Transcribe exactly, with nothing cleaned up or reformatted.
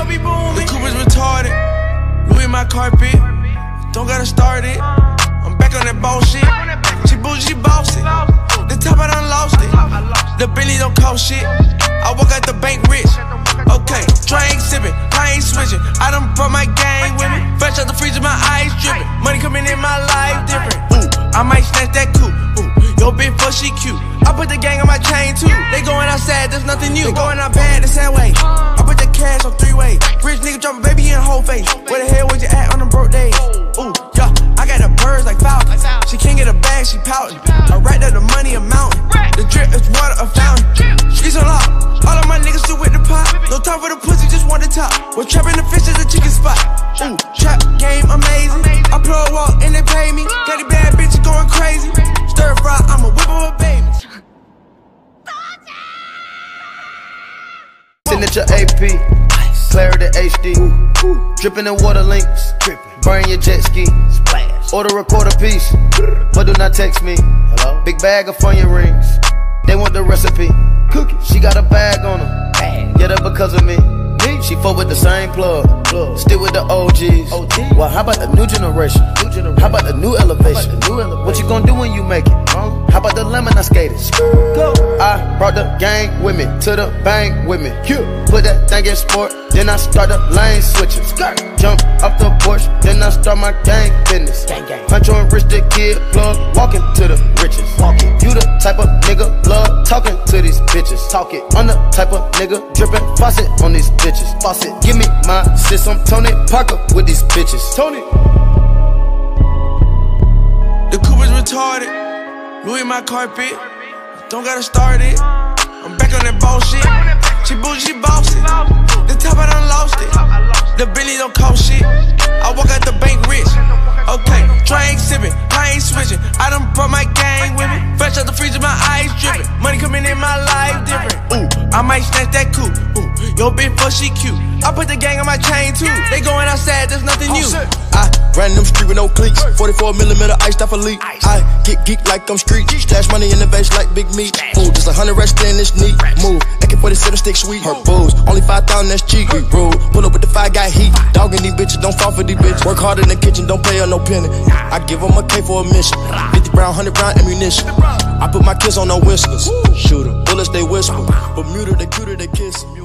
be booming. The coupe is retarded. Louis my carpet. Don't gotta start it. I'm back on that bullshit. She bougie, she bossy. The top I done lost it. The Bentley don't cost shit. I walk out the bank rich. Okay, drink sipping, I ain't switching. I done brought my gang with me. Fresh out the freezer, my eyes dripping. Money coming in my life different. Ooh, I might snatch that coupe. Ooh, yo bitch fuck, she cute. I put the gang on my chain too. They going outside, there's nothing new. They going out bad the same way. I put the cash on three way. Rich nigga dropping baby in the whole face. Where the hell was you at on them broke days? Ooh, yeah, I got the birds like Falcon. She can't get a bag, she pouting. I write that the money a mountain. The drip is water a fountain. Streets on lock. All of my niggas still with the pot. No time for the pussy, just want the top. We're trapping the fish as a chicken spot. Ooh, trap game amazing. I plug walk and they pay me. Got these bad bitches going crazy. Stir fry, I'ma whip up a baby. Signature A P, clarity H D, dripping in water links, burn your jet ski, order a quarter piece, but do not text me. Hello? Big bag of onion rings, they want the recipe. Cookie, she got a bag on her, get her because of me. She fuck with the same plug, still with the O Gs. Well, how about the new generation? How about the new elevation? What you gonna do when you make it? How about the lemon I skated? I brought the gang with me to the bank with me. Put that thing in sport, then I start the lane switching. Jump off the porch, then I start my gang business. Hunch on rich the kid plug, walking to the riches. You the type of nigga love talking to these bitches. Talk it. I'm the type of nigga dripping faucet on these bitches. Faucet, give me my sis, I'm Tony Parker with these bitches. Tony. The coupe is retarded. Louis my carpet. Don't gotta start it. I'm back on that bullshit. She bougie, she bossy. The top I done lost it. The Bentley don't cost shit. I walk out the bank rich. Okay, drink sipping, I ain't switching. I done brought my gang with me. Fresh out the freezer, my eyes dripping. Money coming in my life different. Ooh, I might snatch that coupe. Ooh, yo bitch fuck, she cute. I put the gang on my chain too. They going outside, there's nothing new. I ran them street with no cleats. forty-four millimeter iced off a leak. I get geek like I'm street. Stash money in the vase like big meat. Ooh, just a hundred rest in this knee. Move, A K forty-seven stick sweet. Her booze, only five thousand, that's cheap. We rule, pull up with the five got heat. Dogging these bitches, don't fall for these bitches. Work hard in the kitchen, don't pay her no penny. I give them a K for a mission. fifty round, one hundred round ammunition. I put my kids on no whiskers. Shoot 'em, bullets they whisper. Bermuda, they cuter, they kiss.